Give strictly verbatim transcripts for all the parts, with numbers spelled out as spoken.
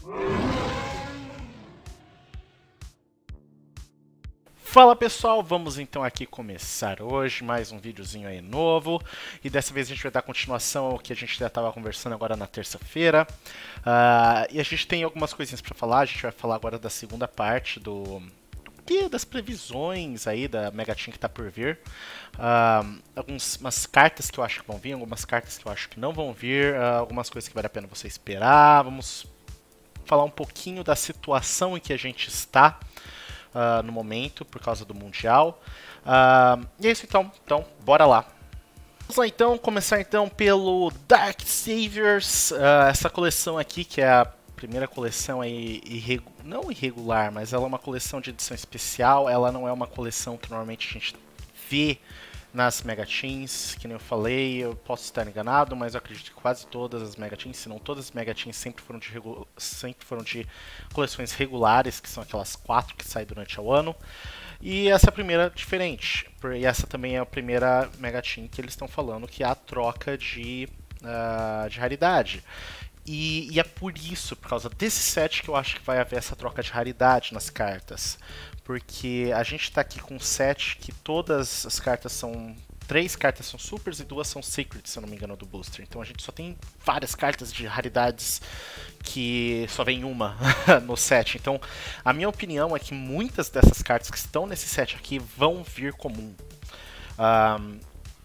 Fala pessoal, vamos então aqui começar hoje mais um videozinho aí novo, e dessa vez a gente vai dar continuação ao que a gente já estava conversando agora na terça-feira. Uh, e a gente tem algumas coisinhas para falar. A gente vai falar agora da segunda parte do que das previsões aí da Mega Team que está por vir. Uh, algumas cartas que eu acho que vão vir, algumas cartas que eu acho que não vão vir, uh, algumas coisas que vale a pena você esperar. Vamos falar um pouquinho da situação em que a gente está Uh, no momento, por causa do Mundial. Uh, e é isso então, então, bora lá. Vamos lá então, começar então pelo Dark Saviors, uh, essa coleção aqui que é a primeira coleção aí, irregu não irregular, mas ela é uma coleção de edição especial, ela não é uma coleção que normalmente a gente vê nas Mega Teams, que nem eu falei, eu posso estar enganado, mas eu acredito que quase todas as Mega Teams, se não todas as Mega Teams, sempre foram de, sempre foram de coleções regulares, que são aquelas quatro que saem durante o ano. E essa é a primeira diferente, e essa também é a primeira Mega Team que eles estão falando que há troca de, uh, de raridade. E, e é por isso, por causa desse set, que eu acho que vai haver essa troca de raridade nas cartas. Porque a gente está aqui com um set que todas as cartas são... Três cartas são supers e duas são secrets, se eu não me engano, do booster. Então a gente só tem várias cartas de raridades que só vem uma no set. Então a minha opinião é que muitas dessas cartas que estão nesse set aqui vão vir comum. Um,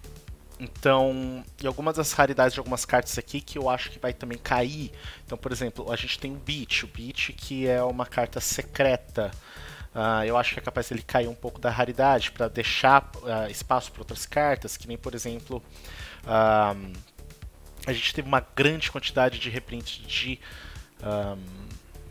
Então, e algumas das raridades de algumas cartas aqui que eu acho que vai também cair. Então, por exemplo, a gente tem o Beach, o Beach que é uma carta secreta. Uh, eu acho que é capaz de ele cair um pouco da raridade para deixar uh, espaço para outras cartas, que nem, por exemplo, uh, a gente teve uma grande quantidade de reprints de um,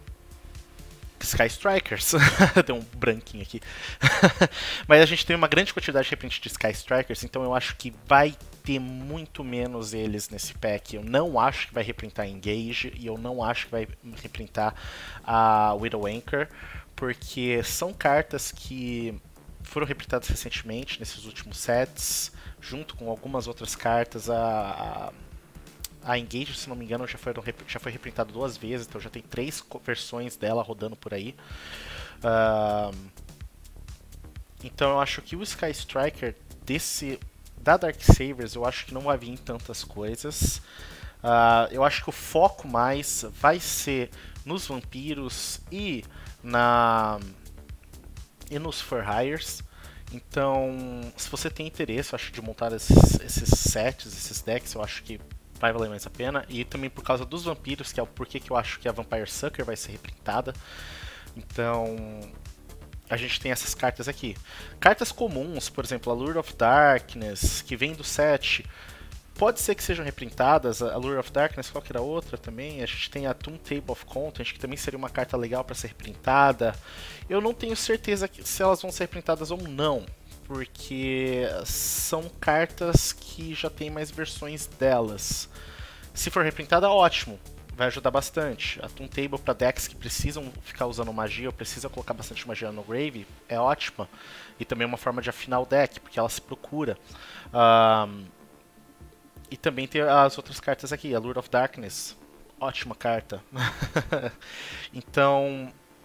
Sky Strikers. Deu um branquinho aqui. Mas a gente tem uma grande quantidade de reprints de Sky Strikers, então eu acho que vai ter muito menos eles nesse pack. Eu não acho que vai reprintar Engage e eu não acho que vai reprintar a Widow Anchor, porque são cartas que foram reprintadas recentemente nesses últimos sets, junto com algumas outras cartas. A, a, a Engage, se não me engano, já foi, já foi reprintada duas vezes, então já tem três versões dela rodando por aí. Uh, então eu acho que o Sky Striker desse, da Dark Saviors, eu acho que não vai vir tantas coisas. Uh, eu acho que o foco mais vai ser nos vampiros e na e nos For Hires. Então, se você tem interesse, eu acho, de montar esses, esses sets, esses decks, eu acho que vai valer mais a pena. E também por causa dos vampiros, que é o porquê que eu acho que a Vampire Sucker vai ser reprintada. Então, a gente tem essas cartas aqui. Cartas comuns, por exemplo, a Lure of Darkness, que vem do set, pode ser que sejam reprintadas. A Lure of Darkness, qual que era a outra também? A gente tem a Toon Table of Content, que também seria uma carta legal para ser reprintada. Eu não tenho certeza se elas vão ser reprintadas ou não, porque são cartas que já tem mais versões delas. Se for reprintada, ótimo, vai ajudar bastante. A Toon Table para decks que precisam ficar usando magia, ou precisa colocar bastante magia no grave, é ótima. E também é uma forma de afinar o deck, porque ela se procura. Um, E também tem as outras cartas aqui, a Lure of Darkness, ótima carta. Então,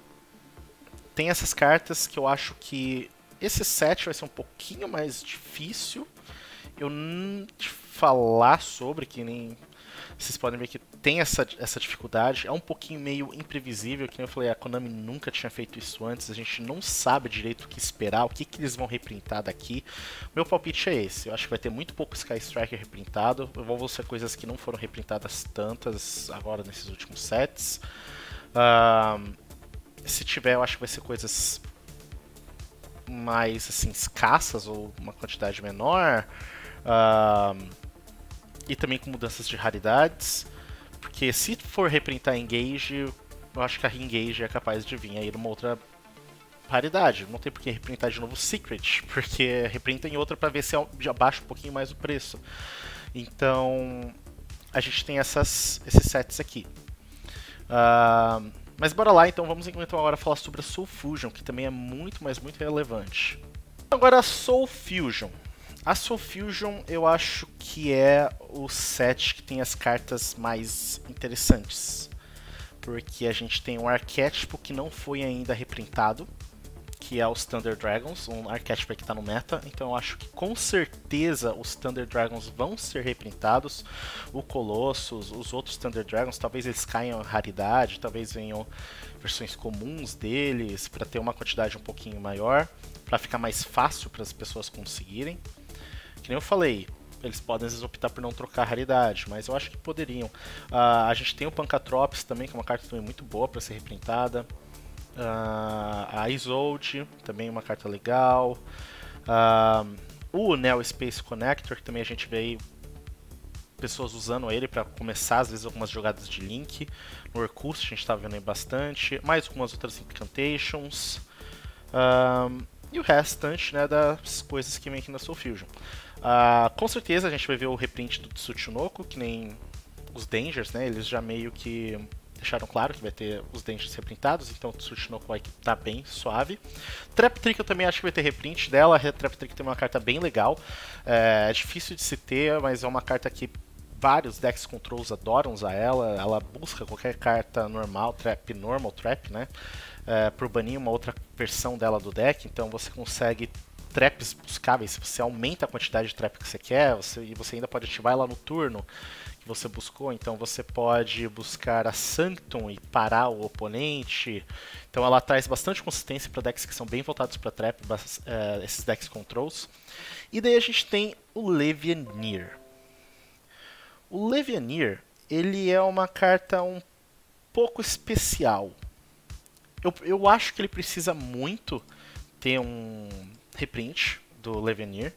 tem essas cartas que eu acho que esse set vai ser um pouquinho mais difícil eu não te falar sobre, que nem vocês podem ver que tem essa, essa dificuldade, é um pouquinho meio imprevisível, que nem eu falei, a Konami nunca tinha feito isso antes, a gente não sabe direito o que esperar, o que, que eles vão reprintar daqui. Meu palpite é esse, eu acho que vai ter muito pouco Sky Striker reprintado, vão ser coisas que não foram reprintadas tantas agora nesses últimos sets. Uh, se tiver, eu acho que vai ser coisas mais assim, escassas ou uma quantidade menor. Uh, e também com mudanças de raridades, porque se for reprintar Engage, eu acho que a Engage é capaz de vir aí numa outra raridade. Não tem por que reprintar de novo Secret, porque reprinta em outra para ver se abaixa um pouquinho mais o preço. Então a gente tem essas, esses sets aqui. Uh, mas bora lá, então vamos então agora falar sobre a Soul Fusion, que também é muito, mas muito relevante. Agora a Soul Fusion. A Soul Fusion eu acho que é o set que tem as cartas mais interessantes. porque a gente tem um arquétipo que não foi ainda reprintado, que é os Thunder Dragons, um arquétipo que está no meta, então eu acho que com certeza os Thunder Dragons vão ser reprintados, o Colossus, os outros Thunder Dragons, talvez eles caiam em raridade, talvez venham versões comuns deles, para ter uma quantidade um pouquinho maior, para ficar mais fácil para as pessoas conseguirem. Que nem eu falei, eles podem às vezes optar por não trocar a raridade, mas eu acho que poderiam. Uh, a gente tem o Pancatrops também, que é uma carta também muito boa para ser reprintada. Uh, a Isolde, também uma carta legal. Uh, o Neo Space Connector, que também a gente vê aí pessoas usando ele para começar, às vezes, algumas jogadas de Link. No Orcust a gente está vendo aí bastante. Mais algumas outras Incantations. Uh, e o restante, né, das coisas que vem aqui na Soul Fusion. Uh, com certeza a gente vai ver o reprint do Tsuchinoko, que nem os Dangers, né? Eles já meio que deixaram claro que vai ter os Dangers reprintados, então o Tsuchinoko vai estar bem suave. Trap Trick eu também acho que vai ter reprint dela. A Trap Trick tem uma carta bem legal. É, é difícil de se ter, mas é uma carta que vários decks controls adoram usar ela. Ela busca qualquer carta normal, trap, normal trap, né? É, por banir uma outra versão dela do deck, então você consegue traps buscáveis, você aumenta a quantidade de trap que você quer, você, e você ainda pode ativar ela no turno que você buscou, então você pode buscar a Sanctum e parar o oponente. Então ela traz bastante consistência para decks que são bem voltados para trap, uh, esses decks controls. E daí a gente tem o Levianir. O Levianir, ele é uma carta um pouco especial. Eu, eu acho que ele precisa muito ter um reprint do Levianir,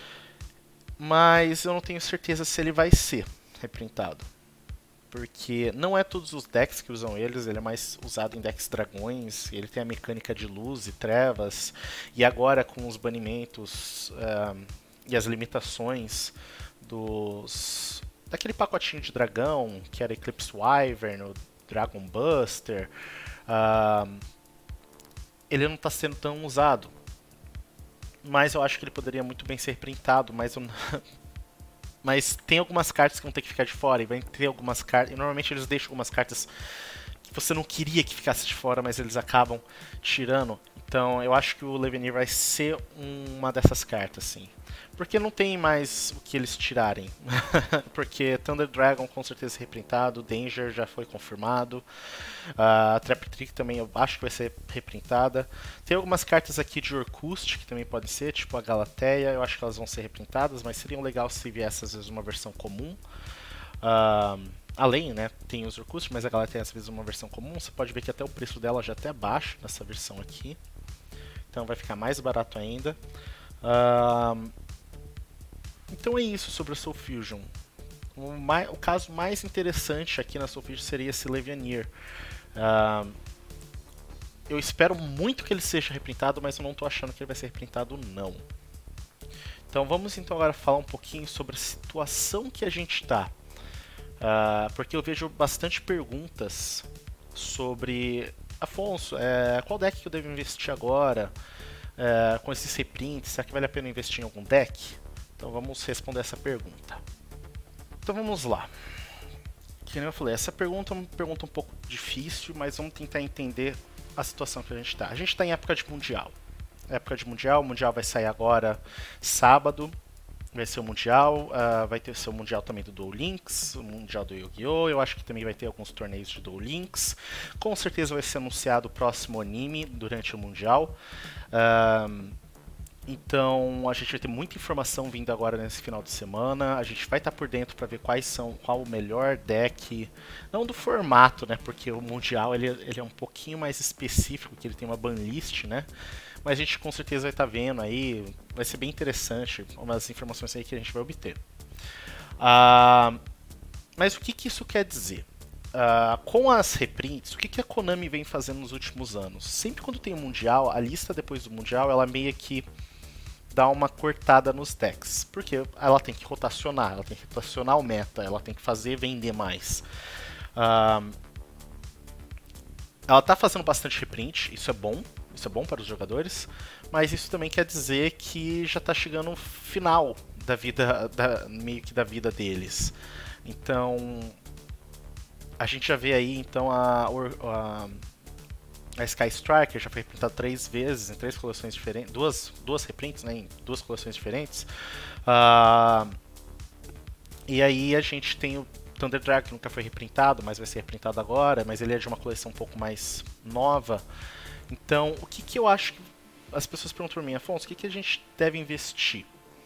mas eu não tenho certeza se ele vai ser reprintado, porque não é todos os decks que usam eles, ele é mais usado em decks dragões, ele tem a mecânica de luz e trevas, e agora com os banimentos uh, e as limitações dos daquele pacotinho de dragão, que era Eclipse Wyvern, o Dragon Buster, uh, ele não está sendo tão usado. Mas eu acho que ele poderia muito bem ser printado, mas eu... mas tem algumas cartas que vão ter que ficar de fora, e vai ter algumas cartas, e normalmente eles deixam algumas cartas que você não queria que ficasse de fora, mas eles acabam tirando. Então eu acho que o Levianir vai ser uma dessas cartas, sim. Porque não tem mais o que eles tirarem. Porque Thunder Dragon com certeza é reprintado, Danger já foi confirmado. A uh, Trap Trick também eu acho que vai ser reprintada. Tem algumas cartas aqui de Orcust que também podem ser, tipo a Galateia, eu acho que elas vão ser reprintadas, mas seria legal se viesse às vezes uma versão comum. Uh, além, né, tem os Orcust, mas a Galateia às vezes uma versão comum. Você pode ver que até o preço dela já é até baixo nessa versão aqui. Então vai ficar mais barato ainda. Uh, então é isso sobre a Soul Fusion. O, mais, o caso mais interessante aqui na Soul Fusion seria esse Levianir. Uh, eu espero muito que ele seja reprintado, mas eu não estou achando que ele vai ser reprintado não. Então vamos então agora falar um pouquinho sobre a situação que a gente está. Uh, porque eu vejo bastante perguntas sobre... Afonso, é, qual deck que eu devo investir agora? É, com esses reprints, será que vale a pena investir em algum deck? Então vamos responder essa pergunta. Então vamos lá. Que nem eu falei, essa pergunta é uma pergunta um pouco difícil, mas vamos tentar entender a situação que a gente está. A gente está em época de Mundial. Época de Mundial, o Mundial vai sair agora sábado. Vai ser o Mundial, uh, vai ter o seu Mundial também do Duel Links, o Mundial do Yu-Gi-Oh! Eu acho que também vai ter alguns torneios de Duel Links. Com certeza vai ser anunciado o próximo anime durante o Mundial. Uh, então a gente vai ter muita informação vindo agora nesse final de semana. A gente vai estar por dentro para ver quais são, qual o melhor deck, não do formato, né? Porque o Mundial ele, ele é um pouquinho mais específico, que ele tem uma banlist, né? Mas a gente com certeza vai estar vendo aí, vai ser bem interessante umas informações aí que a gente vai obter. Uh, mas o que, que isso quer dizer? Uh, com as reprints, o que, que a Konami vem fazendo nos últimos anos? Sempre quando tem um Mundial, a lista depois do Mundial, ela meio que dá uma cortada nos decks. Porque ela tem que rotacionar, ela tem que rotacionar o meta, ela tem que fazer vender mais. Uh, ela está fazendo bastante reprint, isso é bom. Isso é bom para os jogadores, mas isso também quer dizer que já está chegando o final da vida, da, meio que da vida deles. Então, a gente já vê aí então a, a, a Sky Striker já foi reprintada três vezes em três coleções diferentes, duas, duas reprints, né, em duas coleções diferentes. Uh, e aí a gente tem o Thunder Dragon, que nunca foi reprintado, mas vai ser reprintado agora, mas ele é de uma coleção um pouco mais nova. Então, o que, que eu acho que as pessoas perguntam para mim, Afonso, o que, que a gente deve investir?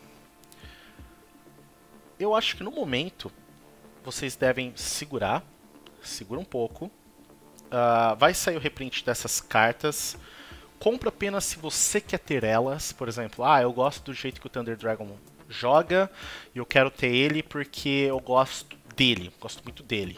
Eu acho que no momento vocês devem segurar, segura um pouco. Uh, vai sair o reprint dessas cartas. Compra apenas se você quer ter elas. Por exemplo, ah, eu gosto do jeito que o Thunder Dragon joga e eu quero ter ele porque eu gosto dele, gosto muito dele.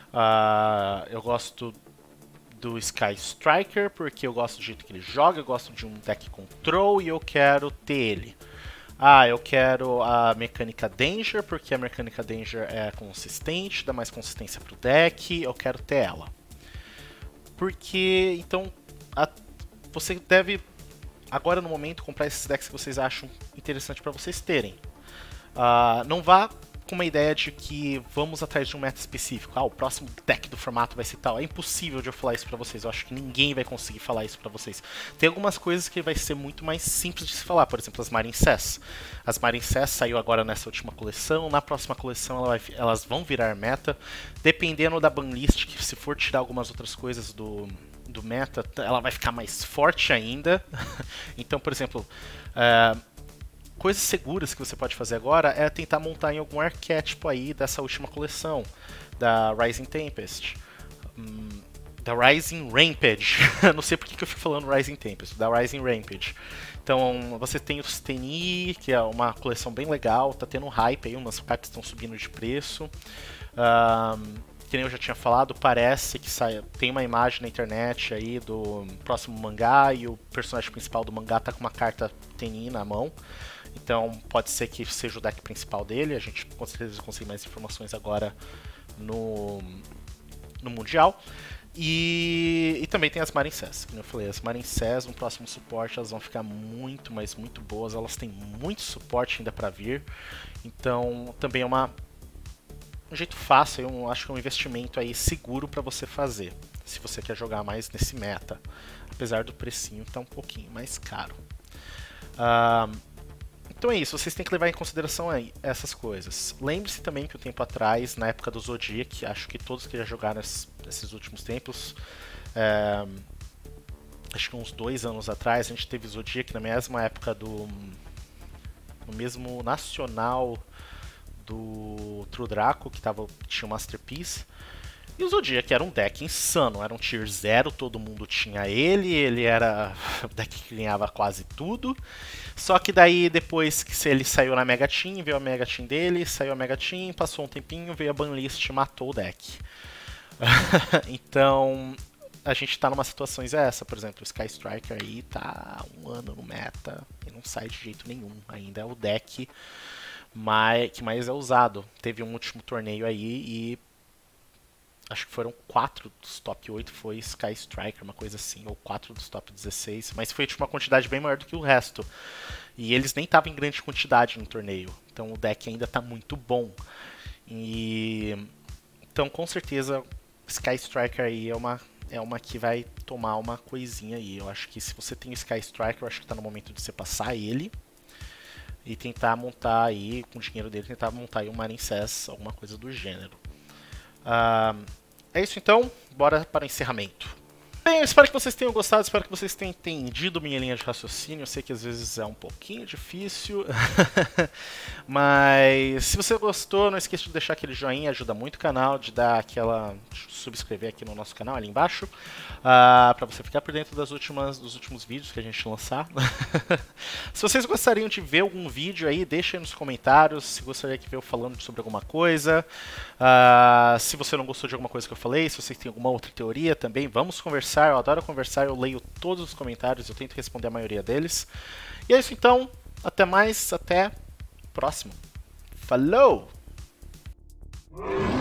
Uh, eu gosto do Sky Striker porque eu gosto do jeito que ele joga, eu gosto de um deck control e eu quero ter ele. Ah, eu quero a mecânica Danger, porque a mecânica Danger é consistente, dá mais consistência pro deck, eu quero ter ela. Porque, então, a, você deve, agora no momento, comprar esses decks que vocês acham interessante para vocês terem. Uh, não vá com uma ideia de que vamos atrás de um meta específico. Ah, o próximo deck do formato vai ser tal. É impossível de eu falar isso pra vocês. Eu acho que ninguém vai conseguir falar isso pra vocês. Tem algumas coisas que vai ser muito mais simples de se falar. Por exemplo, as Marincess. As Marincess saiu agora nessa última coleção. Na próxima coleção ela vai, elas vão virar meta. Dependendo da banlist, que se for tirar algumas outras coisas do, do meta, ela vai ficar mais forte ainda. Então, por exemplo... Uh, coisas seguras que você pode fazer agora é tentar montar em algum arquétipo aí dessa última coleção, da Rising Tempest, hum, da Rising Rampage. Não sei porque que eu fico falando Rising Tempest, da Rising Rampage. Então você tem o Steny, que é uma coleção bem legal, tá tendo hype aí, umas cartas estão subindo de preço. Um, que nem eu já tinha falado, parece que sai, tem uma imagem na internet aí do próximo mangá e o personagem principal do mangá tá com uma carta Steny na mão. Então pode ser que seja o deck principal dele, a gente com certeza consegue mais informações agora no, no Mundial. E, e também tem as Marincess, como eu falei, as Marincess no próximo suporte elas vão ficar muito, mas muito boas, elas têm muito suporte ainda para vir. Então também é uma, um jeito fácil, eu acho que é um investimento aí seguro para você fazer, se você quer jogar mais nesse meta, apesar do precinho estar um pouquinho mais caro. Uh, Então é isso, vocês têm que levar em consideração aí essas coisas. Lembre-se também que um tempo atrás, na época do Zodiac, acho que todos que já jogaram nesses últimos tempos, é, acho que uns dois anos atrás, a gente teve Zodiac na mesma época do... no mesmo nacional do True Draco, que tava, tinha o Masterpiece. E o Zodiac era um deck insano, era um tier zero, todo mundo tinha ele, ele era o deck que ganhava quase tudo. Só que daí depois que ele saiu na Mega Team, veio a Mega Team dele, saiu a Mega Team, passou um tempinho, veio a banlist e matou o deck. Então a gente tá numa situação essa, por exemplo, o Sky Striker aí tá um ano no meta e não sai de jeito nenhum, ainda é o deck mais, que mais é usado. Teve um último torneio aí e acho que foram quatro dos top oito foi Sky Striker, uma coisa assim, ou quatro dos top dezesseis, mas foi tipo, uma quantidade bem maior do que o resto. E eles nem estavam em grande quantidade no torneio, então o deck ainda está muito bom. E então com certeza Sky Striker aí é uma, é uma que vai tomar uma coisinha aí. Eu acho que se você tem o Sky Striker, eu acho que está no momento de você passar ele e tentar montar aí, com o dinheiro dele, tentar montar aí um Marincess, alguma coisa do gênero. Uh, é isso então, bora para o encerramento. Bem, eu espero que vocês tenham gostado, espero que vocês tenham entendido minha linha de raciocínio. Eu sei que às vezes é um pouquinho difícil, mas se você gostou, não esqueça de deixar aquele joinha, ajuda muito o canal, de dar aquela... subscrever aqui no nosso canal, ali embaixo, uh, para você ficar por dentro das últimas, dos últimos vídeos que a gente lançar. Se vocês gostariam de ver algum vídeo aí, deixa aí nos comentários, se gostaria de ver eu falando sobre alguma coisa. Uh, se você não gostou de alguma coisa que eu falei, se você tem alguma outra teoria também, vamos conversar. Eu adoro conversar, eu leio todos os comentários, eu tento responder a maioria deles. E é isso então, até mais, até o próximo. Falou!